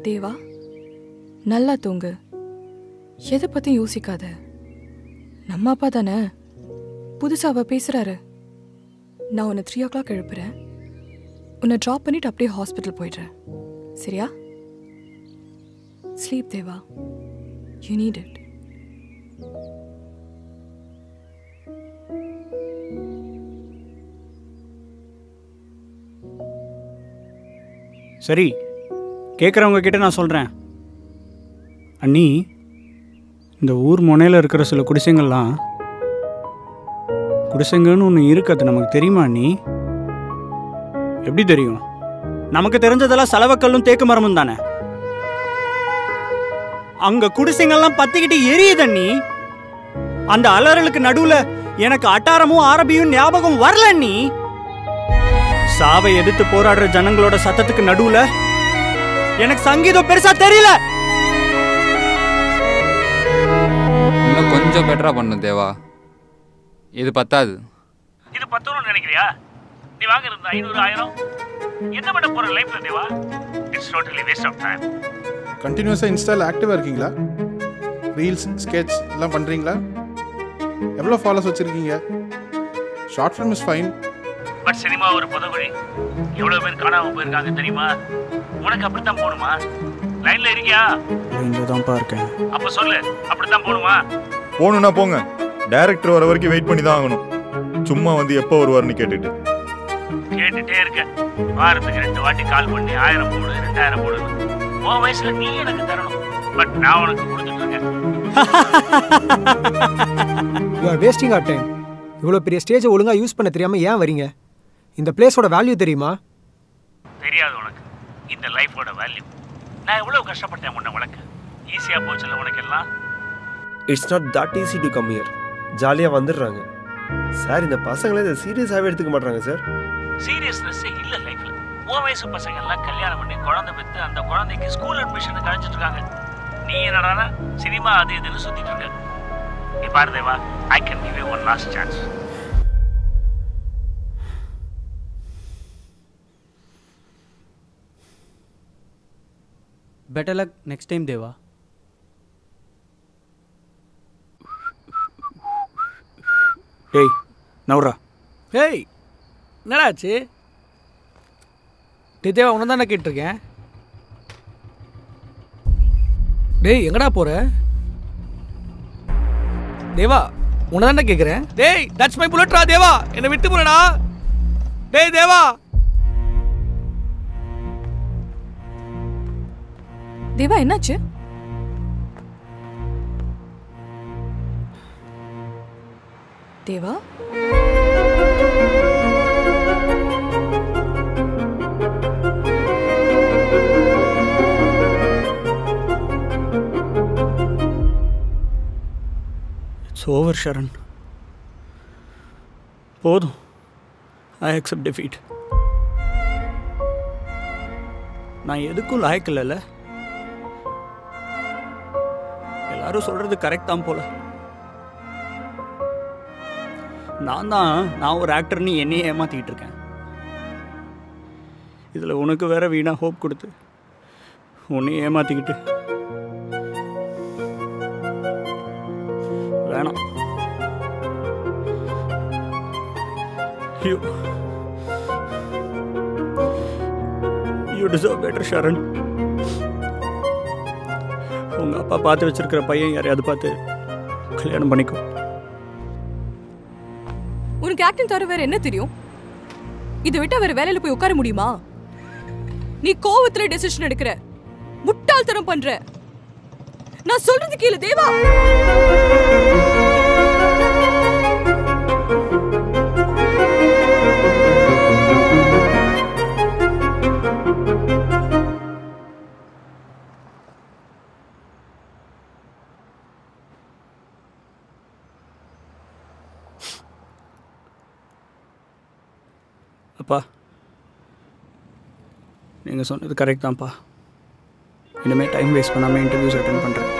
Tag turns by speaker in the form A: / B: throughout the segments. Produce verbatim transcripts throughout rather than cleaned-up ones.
A: தேவா, நல்லா தூங்கு. எதை பத்தியும் யோசிக்காத. நம்ம அப்பா தானே, புதுசா அவ பேசுறாரு. நான் உன்னை த்ரீ ஓ கிளாக் எழுப்புறேன். உன்னை ட்ராப் பண்ணிட்டு அப்படியே ஹாஸ்பிட்டல் போயிடுறேன். சரியா? Sleep Deva, you need it.
B: சரி, கேட்குறவங்க கிட்ட நான் சொல்கிறேன். அண்ணி, இந்த ஊர் முனையில் இருக்கிற சில குடிசைங்கள்லாம் குடிசைங்கன்னு ஒன்று இருக்கு. அது நமக்கு தெரியுமா அண்ணி? எப்படி தெரியும்? நமக்கு தெரிஞ்சதெல்லாம் சலவக்கல்லும் தேக்கு மரமும் தானே. அங்க குடிசைங்கள்லாம் பத்திக்கிட்டு எரியுது அண்ணி. அந்த அலறலுக்கு நடுவுல எனக்கு அட்டாரமும் ஆரபியும் ஞாபகம் வரல அண்ணி. சாவை எதிர்த்து போராடுற ஜனங்களோட சத்தத்துக்கு நடுவுல எனக்கு சங்கீதம் பெருசா தெரியல.
C: இன்னும் கொஞ்சம் பெட்டரா பண்ணு தேவா. இது பத்தாது.
D: இது பத்தணும்னு நினைக்கிறியா? நீ வாங்குறது ஐநூறு ஆயிரம் என்ன பண்ண போற லைஃப்ல Deva? It's totally waste of time.
E: கண்டினியூஸா இன்ஸ்டால ஆக்டிவா இருக்கீங்களா? ரீல்ஸ், ஸ்கெட்ச் எல்லாம் பண்றீங்களா? எவ்வளவு ஃபாலோவர்ஸ் வச்சிருக்கீங்க? Short film is fine.
D: But cinema ஒரு புதகுழி. எவ்வளவு பேர் காணாம போயிருக்காங்க தெரியுமா? உனக்கு அப்படித்தான் போகணுமா? லைன்ல இருக்கியா?
B: இங்கதான்ப்பா இருக்கேன்.
D: அப்ப சொல்லு, அப்படித்தான் போகணுமா?
F: போகணும்னா போங்க. டைரக்டர் வர வரைக்கும் வெயிட் பண்ணி தான் ஆகணும். சும்மா வந்து எப்போ வருவார்னு கேட்டுட்டு
D: கேட்டுட்டே இருக்க. வாரத்துக்கு ரெண்டு வாட்டி கால் பண்ணி ஆயிரம் போடு, ரெண்டாயிரம் போடு. உன் வயசுல நீ எனக்கு தரணும். பட் நான் உனக்கு கொடுத்துட்டு இருக்கேன்.
G: You are wasting your time. இவ்வளோ பெரிய ஸ்டேஜை ஒழுங்கா யூஸ் பண்ண தெரியாம ஏன் வரீங்க? இந்த பிளேஸோட வேல்யூ தெரியுமா?
D: தெரியாது உனக்கு இந்த லைஃபோட வேல்யூ. நான் எவ்வளவு கஷ்டப்பட்டேன் உன்னை வளர்க்க. ஈஸியா போச்சுல உனக்கு எல்லாம்.
H: It's not that easy to come here. ஜாலியாக வந்துடுறாங்க சார். இந்த பசங்களே இதை சீரியஸாகவே எடுத்துக்க மாட்டாங்க சார்.
D: சீரியஸ்னஸ்ஸே இல்லை லைஃப்ல. உன் வயசு பசங்க எல்லாம் கல்யாணம் பண்ணி குழந்தை பெற்று அந்த குழந்தைக்கு ஸ்கூல் அட்மிஷன் கழிச்சிட்டு இருக்காங்க. நீ என்னடானா சினிமா அது இதுன்னு சுத்திட்டு இருக்க. நீ பாரு Deva, I can give you one last chance.
B: Better luck next time Deva. ஏய் நவுரா.
I: ஏய் என்னடாச்சு? டே தேவா, உன்னை தானே கேட்டிருக்கேன். டேய் எங்கடா போற? தேவா உன்னை தானே கேட்குறேன். டேய் தட்ஸ் மை புல்லட்ரா தேவா, என்னை விட்டு போறடா. டேய் தேவா.
A: தேவா என்னாச்சு? Deva
B: it's over Sharan. போதும். I accept defeat. நான் எதுக்கும் லாய்க்கு இல்லைல்ல. எல்லாரும் சொல்றது கரெக்ட் தான் போல. நான் தான் நான் ஒரு ஆக்டர்னு என்னையே ஏமாத்திக்கிட்டு இருக்கேன். இதில் உனக்கு வேற வீணா ஹோப் கொடுத்து உன்னையே ஏமாத்திக்கிட்டு வேணாம். You you deserve better Sharan. உங்க அப்பா பார்த்து வச்சிருக்கிற பையன் யாரையாவது பார்த்து கல்யாணம் பண்ணிக்கோ.
A: உனக்கு ஆக்டிங் தவிர வேற என்ன தெரியும்? இதை விட்டு வேற வேலையில போய் உட்கார முடியுமா? நீ கோவத்துல டெசிஷன் எடுக்கிற, முட்டாள்தனம் பண்ற. நான் சொல்றது கேளு தேவா.
B: அப்பா, நீங்கள் சொன்னது கரெக்ட் தான்ப்பா. இனிமேல் டைம் வேஸ்ட் பண்ணாமல் இன்டர்வியூஸ் அட்டென்ட் பண்ணுறேன்.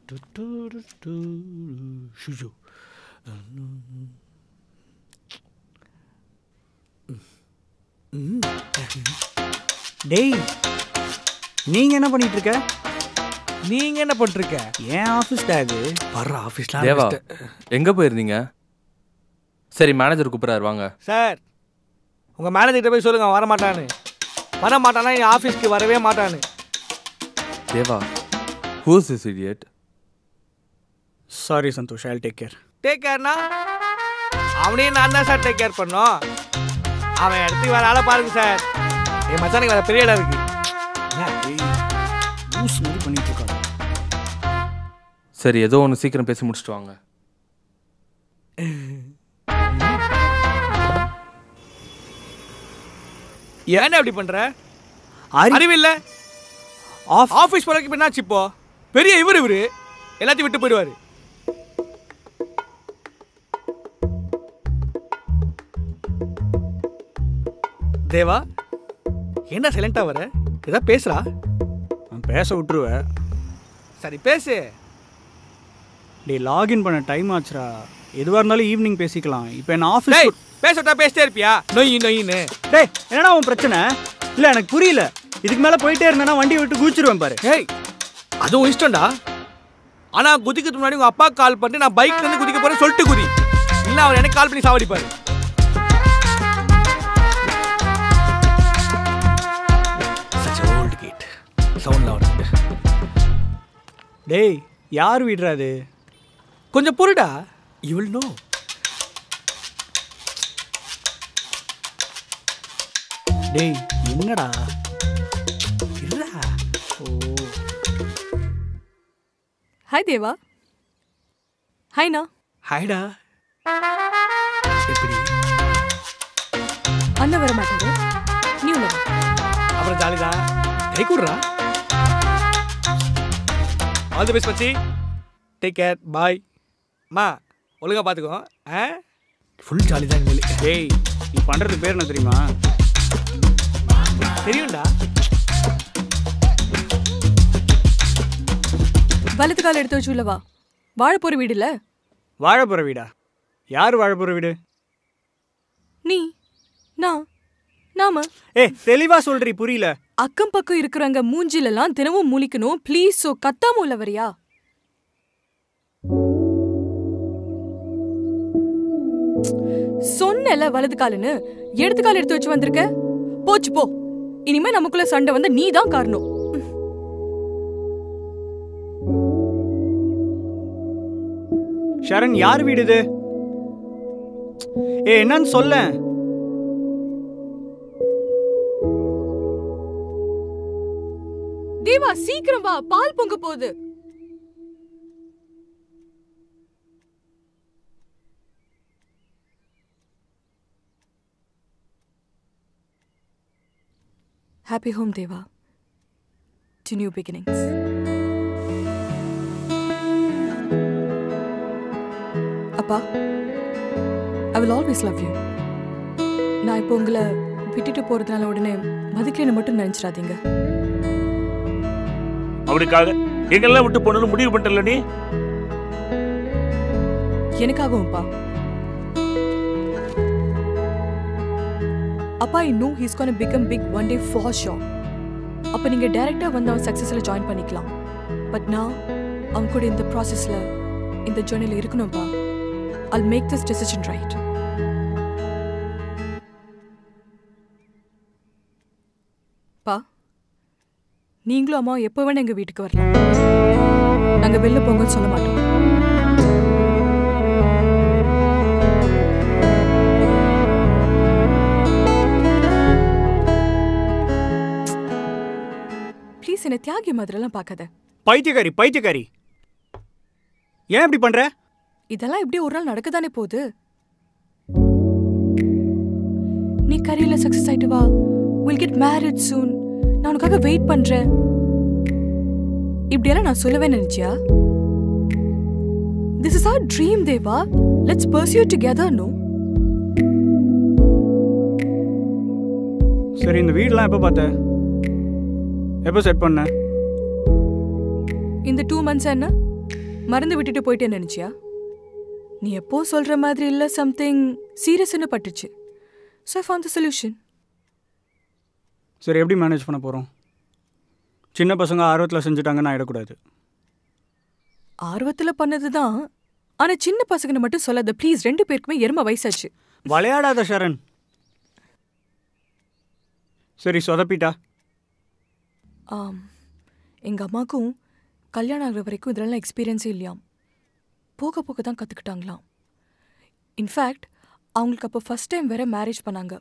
B: டேய் நீங்க என்ன பண்ணிட்டு இருக்க?
I: நீங்க என்ன பண்ணிருக்க?
B: ஏன் ஆஃபீஸ் டேக்
I: வர்ற ஆஃபீஸ்ல
J: தேவா எங்க போயிருந்தீங்க? சரி மேனேஜர் கூப்பிடுறாரு வாங்க.
I: சார் உங்க மேனேஜர்கிட்ட போய் சொல்லுங்க வர மாட்டான்னு. வர மாட்டானா என் ஆஃபீஸ்க்கு வரவே மாட்டான்னு.
J: Deva who's this idiot?
B: Sorry Santhosh, I will take care.
I: Take கேர்னா அவனையும் நான் தான் சார் டேக் கேர் பண்ணோம். அவன் இடத்துக்கு வேற ஆளை பாருங்க சார். என் மச்சானுக்கு வேற பெரிய இடம் இருக்கு.
B: லூஸ் மாதிரி பண்ணிட்டு இருக்காங்க.
J: சரி ஏதோ ஒன்று சீக்கிரம் பேசி முடிச்சுட்டு வாங்க.
I: ஏன் அப்படி பண்ற? அறிவில்ல ஆஃபீஸ் போறதுக்கு என்னாச்சு? இப்போ பெரிய இவர் இவரு எல்லாத்தையும் விட்டு போயிடுவாரு. தேவா என்ன சைலண்டா வர? ஏதா பேசுறா?
B: நான் பேச விட்டுருவேன்.
I: சரி பேசு.
B: டே லாகின் பண்ண டைம் ஆச்சுரா. எதுவாக இருந்தாலும் ஈவினிங் பேசிக்கலாம். இப்போ என்ன ஆஃபீஸ்
I: பேசட்டா பேசிட்டே இருப்பியா? நொய் நொயின்னு.
B: டேய் என்னடா உன் பிரச்சனை? இல்லை எனக்கு புரியல. இதுக்கு மேலே போயிட்டே இருந்தேன்னா வண்டியை விட்டு குதிச்சிருவேன் பாரு.
I: ஏய் அதுவும் இஷ்டம்டா. ஆனா குதிக்கிறதுக்கு முன்னாடி உங்க அப்பா கால் பண்ணி நான் பைக்ல இருந்து குதிக்க போறேன் சொல்லிட்டு குதி. இல்லை அவர் எனக்கு கால் பண்ணி சாவடிப்பாரு.
B: டேய் யார் வீடுறாது?
I: கொஞ்சம் பொருடா. You will know.
B: டேய் என்னடா?
I: இல்ல.
B: Oh
A: hi Deva. ஹாய்ண்ணா.
I: ஹாய்டா. எப்படி?
A: அண்ணன் வர மாட்டாரு. நீ உள்ள
I: அப்புறம் ஜாலிதான். கை கூடுறா. ஆல் தி பெஸ்ட் மச்சி. Take care. பாய். மா ஒழுங்கா பார்த்துக்கோ. ஆ ஃபுல் ஜாலி தான் எங்களுக்கு.
B: டேய் நீ பண்ணுறது பேர் என்ன தெரியுமா?
I: தெரியும்டா.
A: வலது கால் எடுத்து வச்சு உள்ளவா. வாழப்போற வீடு இல்ல?
B: வாழப்போற வீடா? யார் வாழப்போற வீடு?
A: நீ நான் நாம.
B: ஏ தெளிவா சொல்றீ, புரியல.
A: அக்கம் பக்கம் இருக்கிறவங்க மூஞ்சிலெல்லாம் தினமும் முழிக்கணும் ப்ளீஸ். சோ கத்தாம உள்ள வரியா? சொன்னல வலது காலுன்னு. எடுத்து கால் எடுத்து வச்சு வந்திருக்க. போச்சு போ. இனிமே நமக்குள்ள சண்டை வந்து நீ தான் காரணம்.
B: ஷரண் யார் வீடு இது? ஏ என்னன்னு சொல்ல.
A: தேவா சீக்கிரம் வா, பால் பொங்க போகுது. Happy home, Deva. To new beginnings. Appa, I will always love you. நான் இப்போ உங்களை விட்டுட்டு போறதுனால உடனே மதிக்கிறேன்னு மட்டும் நினைச்சிடாதீங்க.
D: அவனுக்காக எங்கெல்லாம் விட்டு போனது முடிவு பண்ணிட்டல நீ?
A: எனக்காகவும்ப்பா. அப்பா, I know he's going to become big one day for sure. அப்ப நீங்க டைரக்டா வந்து அவன் சக்சஸ்ல ஜாயின் பண்ணிக்கலாம். பட் நான் அவன் கூட இந்த ப்ராசஸ்ல இந்த ஜர்னில இருக்கணும்பா. I'll make this decision right. பா, நீங்களும் அம்மா எப்போ வேணா எங்க வீட்டுக்கு வரலாம். நாங்க வெளில போங்கன்னு சொல்ல மாட்டோம். ப்ளீஸ் என்ன தியாகி மாதிரிலாம் பார்க்காத.
B: பைத்தியக்காரி பைத்தியக்காரி, ஏன் இப்படி பண்ற?
A: இதெல்லாம் இப்படி ஒரு நாள் நடக்கதானே போகுது. நீ கரியர்ல சக்சஸ் ஆயிட்டு வா. we'll get married soon. நான் உனக்காக வெயிட் பண்றேன். இப்படியெல்லாம் நான் சொல்லவே நினைச்சியா? This is our dream, Deva. Let's pursue it together, no?
B: சரி, இந்த வீடெல்லாம் எப்போ பார்த்த? எப்போ செட் பண்ண?
A: இந்த டூ மந்த்ஸ் என்ன மறந்து விட்டுட்டு போயிட்டே நினைச்சியா? நீ எப்போ சொல்ற மாதிரி இல்ல, சம்திங் சீரியஸ்னு பட்டுச்சு. So I found the solution.
B: சரி, எப்படி மேனேஜ் பண்ண போகிறோம்? சின்ன பசங்க ஆர்வத்தில் செஞ்சுட்டாங்கன்னு ஆகிடக்கூடாது.
A: ஆர்வத்தில் பண்ணது தான். ஆனால் சின்ன பசங்கன்னு மட்டும் சொல்லாத ப்ளீஸ். ரெண்டு பேருக்குமே எருமை வயசாச்சு.
B: விளையாடாத ஷரண். சரி, சொதப்பிட்டா?
A: ஆம், எங்கள் அம்மாவுக்கும் கல்யாணம் ஆகிற வரைக்கும் இதெல்லாம் எக்ஸ்பீரியன்ஸே இல்லையாம். போக போக தான் கற்றுக்கிட்டாங்களாம். இன்ஃபேக்ட் அவங்களுக்கு அப்போ ஃபஸ்ட் டைம் வேற மேரேஜ் பண்ணாங்க.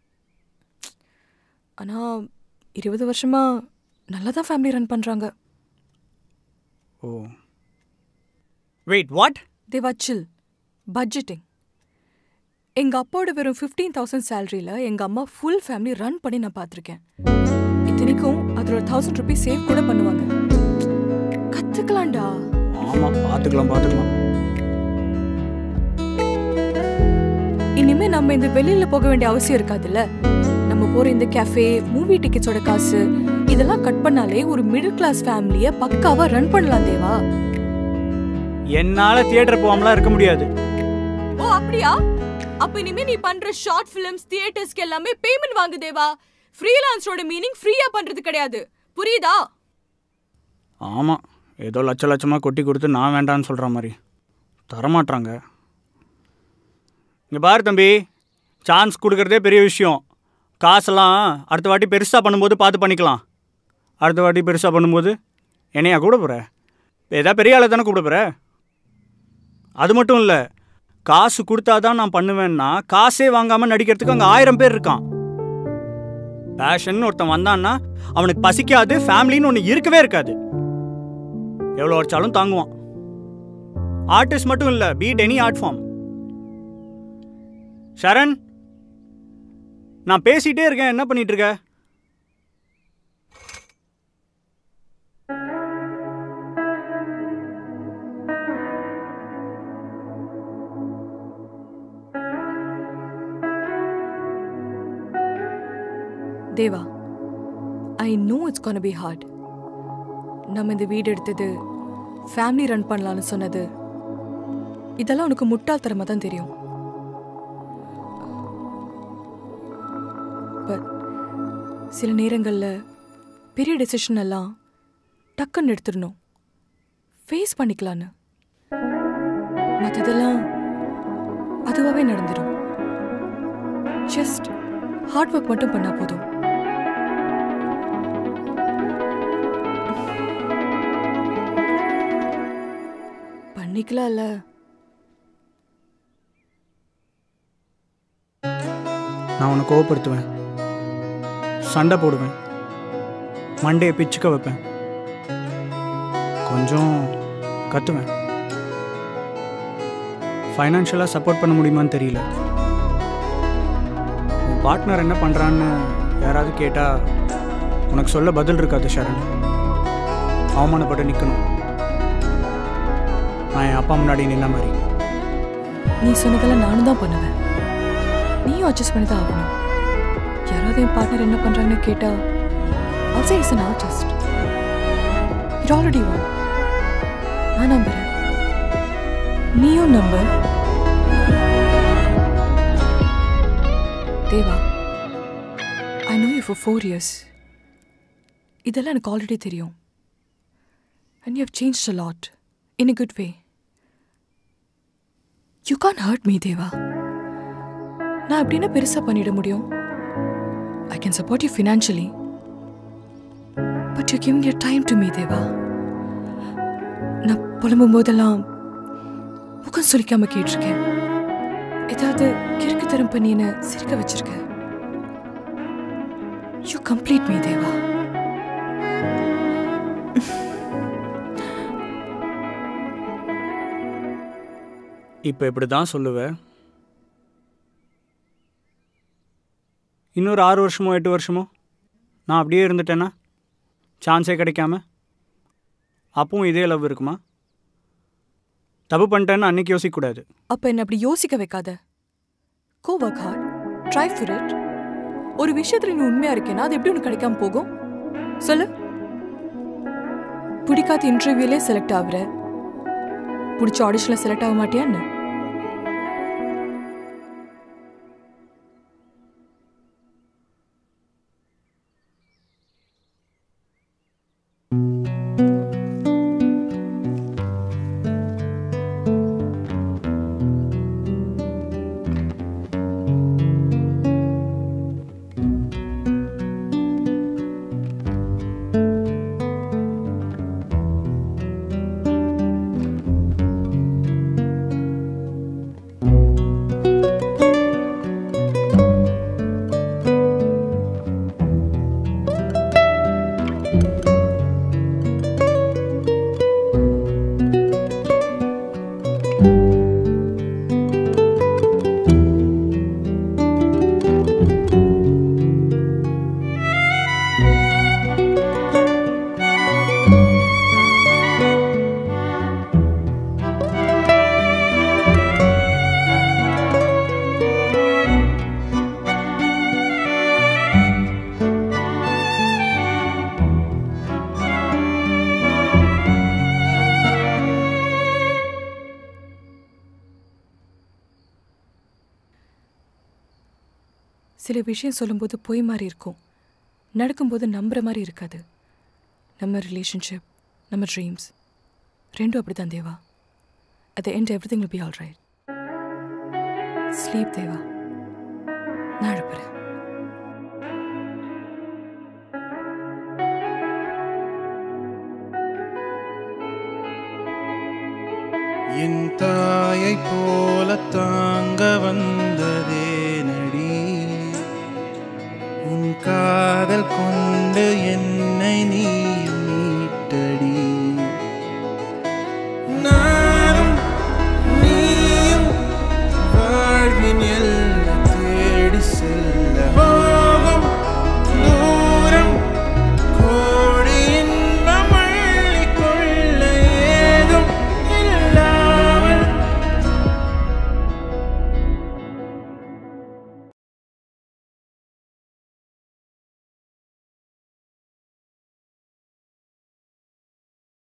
A: ஆனால் இருபது வருஷமாக நல்லா தான் ஃபேமிலி ரன் பண்ணுறாங்க.
B: Oh, wait, what?
A: They were still budgeting. எங்கள் அப்பாவோட வெறும் ஃபிஃப்டீன் தௌசண்ட் சேலரியில் எங்கள் அம்மா ஃபுல் ஃபேமிலி ரன் பண்ணி நான் பார்த்துருக்கேன். இத்தனைக்கும் அதில் ஒரு தௌசண்ட் ருபீஸ் சேவ் கூட பண்ணுவாங்க. கற்றுக்கலாம்டா.
B: ஆமாம், பார்த்துக்கலாம் பார்த்துக்கலாம்.
A: இனிமே நம்ம இந்த வெளியில போக வேண்டிய அவசியம் இருக்காதுல்ல. நம்ம போற இந்த கேஃபே, மூவி டிக்கெட்ஸோட காசு இதெல்லாம் கட் பண்ணாலே ஒரு மிடில் கிளாஸ் ஃபேமிலியை பக்காவா ரன் பண்ணலாம் தேவா.
B: என்னால தியேட்டர் போகாமலாம் இருக்க முடியாது.
A: ஓ அப்படியா? அப்ப இனிமே நீ பண்ற ஷார்ட் ஃபிலிம்ஸ், தியேட்டர்ஸ்க்கு எல்லாமே பேமெண்ட் வாங்கு தேவா. ஃப்ரீலான்ஸரோட மீனிங் ஃப்ரீயா பண்றது கிடையாது, புரியுதா?
B: ஆமா, ஏதோ லட்ச லட்சமா கொட்டி கொடுத்து நான் வேண்டான்னு சொல்ற மாதிரி தரமாட்டாங்க. இங்கே பாரு தம்பி, சான்ஸ் கொடுக்குறதே பெரிய விஷயம். காசெல்லாம் அடுத்த வாட்டி பெருசாக பண்ணும்போது பார்த்து பண்ணிக்கலாம். அடுத்த வாட்டி பெருசாக பண்ணும்போது என்னையா கூட போகிற? ஏதாவது பெரிய ஆளை தானே கூட போகிற? அது மட்டும் இல்லை, காசு கொடுத்தா தான் நான் பண்ணுவேன்னா காசே வாங்காமல் நடிக்கிறதுக்கு அங்கே ஆயிரம் பேர் இருக்கான். பேஷன் ஒருத்தன் வந்தான்னா அவனுக்கு பசிக்காது, ஃபேமிலின்னு ஒன்று இருக்கவே இருக்காது. எவ்வளோ வச்சாலும் தாங்குவான். ஆர்டிஸ்ட் மட்டும் இல்லை, be it any art form. Sharan, நான் பேசிட்டே இருக்கேன், என்ன பண்ணிட்டு இருக்க?
A: Deva, I know it's gonna be hard. நம்ம இந்த வீடு எடுத்தது, ஃபேமிலி ரன் பண்ணலான்னு சொன்னது, இதெல்லாம் உனக்கு முட்டாள்தரமாக தான் தெரியும். பட் சில நேரங்களில் பெரிய டெசிஷன் எல்லாம் டக்குன்னு எடுத்துடணும், ஃபேஸ் பண்ணிக்கலான்னு. மற்றதெல்லாம் அதுவாகவே நடந்துடும். ஜஸ்ட் ஹார்ட் ஒர்க் மட்டும் பண்ணால் போதும். பண்ணிக்கலாம்ல.
B: நான் உன்னை கோவப்படுத்துவேன், சண்டை போடுவேன், மண்டையை பிச்சுக்க வைப்பேன், கொஞ்சம் கத்துவேன். ஃபைனான்ஷியலாக சப்போர்ட் பண்ண முடியுமான்னு தெரியல. உன் பார்ட்னர் என்ன பண்ணுறான்னு யாராவது கேட்டால் உனக்கு சொல்ல பதில் இருக்காது ஷரண். அவமானப்பட்டு நிற்கணும். நான் என் அப்பா முன்னாடி நின்ன மாதிரி.
A: நீ சொன்னதெல்லாம் நானும் தான் பண்ணுவேன், நீயும் அட்ஜஸ்ட் பண்ணி தான் ஆகணும். யாராவது என் பார்ட்னர் என்ன பண்ணுறாங்கன்னு கேட்டால் I'll say he's an artist. It already won. நான் நம்புறேன், நீயும் நம்ப. தேவா, I know you for four years. இதெல்லாம் எனக்கு ஆல்ரெடி தெரியும். And you have changed a lot in a good way. You can't hurt me, தேவா. நான் அப்படின்னா பெருசாக பண்ணிட முடியும். I can support you financially. But you're giving your time to me, தேவா. நான் புலம்பும் போதெல்லாம் முகம் சுளிக்காம கேட்டிருக்கேன். ஏதாவது கிறுக்கு தரம் பண்ணி என்ன சிரிக்க வச்சிருக்க. You complete me, தேவா.
B: இப்போ இப்படி தான் சொல்லுவேன். இன்னொரு ஆறு வருஷமோ எட்டு வருஷமோ நான் அப்படியே இருந்துட்டேன்னா, சான்ஸே கிடைக்காம, அப்பவும் இதே லவ் இருக்குமா? தப்பு பண்ணிட்டேன்னு அன்னைக்கு யோசிக்கக்கூடாது.
A: அப்போ என்ன அப்படி யோசிக்க வைக்காத. Go work hard, try for it. ஒரு விஷயத்துல நீ உண்மையா இருக்கேன்னா அது எப்படி உனக்கு கிடைக்காம போகும் சொல்லு? பிடிக்காத இன்டர்வியூலே செலக்ட் ஆகுற, பிடிச்ச ஆடிஷனில் செலக்ட் ஆக மாட்டியான்னு? சில விஷயம் சொல்லும்போது பொய் மாதிரி இருக்கும், நடக்கும்போது நம்புற மாதிரி இருக்காது. நம்ம ரிலேஷன்ஷிப், நம்ம ட்ரீம்ஸ் ரெண்டும் அப்படி தான் Deva. At the end everything will be all right. Sleep Deva, நான் எழுப்புறேன்.
K: என் தாயை போல தாங்க வந்ததே நடி, உன் காதல் கொண்டு என்னை நீ